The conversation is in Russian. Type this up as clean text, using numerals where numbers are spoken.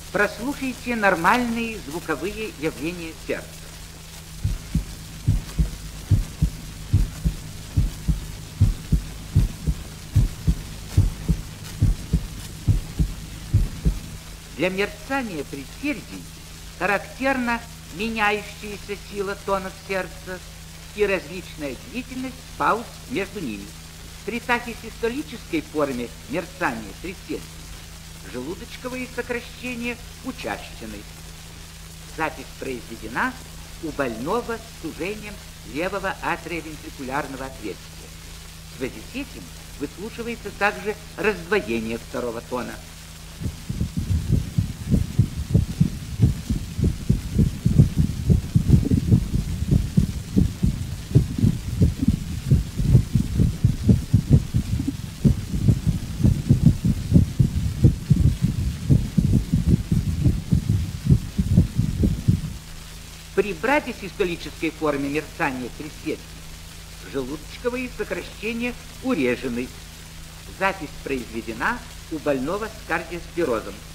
Прослушайте нормальные звуковые явления сердца. Для мерцания предсердий характерна меняющаяся сила тонов сердца и различная длительность пауз между ними. При тахисистолической форме мерцания предсердий желудочковые сокращения учащены. Запись произведена у больного с сужением левого атриовентрикулярного отверстия. В связи с этим выслушивается также раздвоение второго тона. При брадисистолической форме мерцания предсердий желудочковые сокращения урежены. Запись произведена у больного с кардиосклерозом.